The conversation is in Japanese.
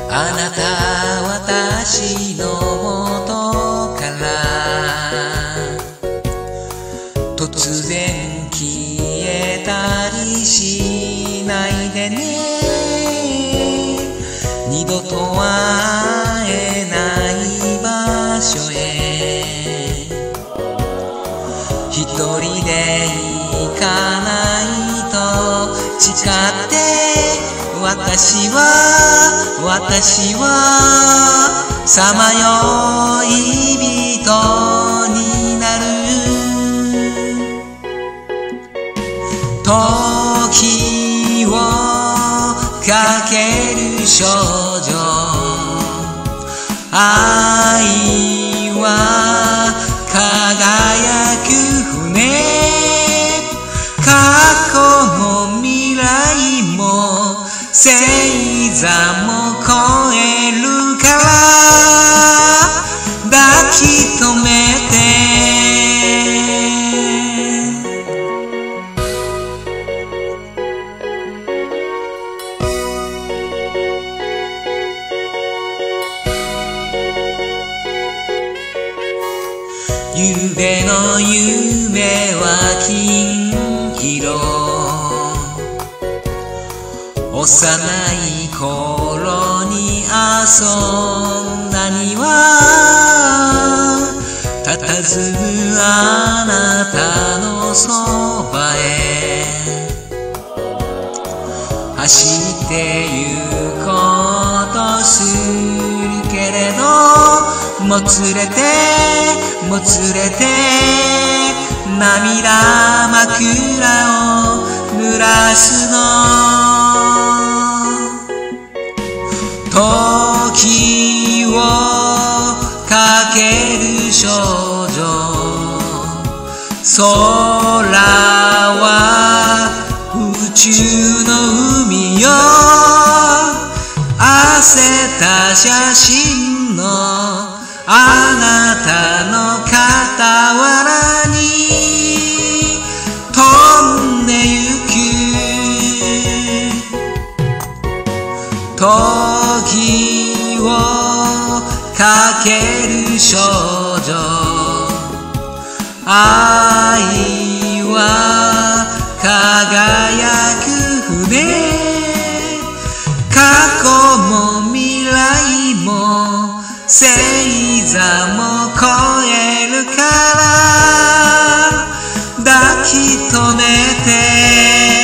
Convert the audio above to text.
あなた私の元から突然消えたりしないでね。二度と会えない場所へ一人で行かないと誓って私はさまよい人になる。時をかける少女、愛は輝く船、過去も未来も星座も超えるから抱き留めて。ゆうべの夢は金色、幼い頃に遊んだ庭、佇むあなたのそばへ走ってゆこうとするけれど、もつれて涙枕を濡らすの。時をかける少女、空は宇宙の海よ、汗た写真のあなたの傍らに飛んでゆく。時をかける少女、愛は輝く船、過去も未来も星座も超えるから抱き留めて。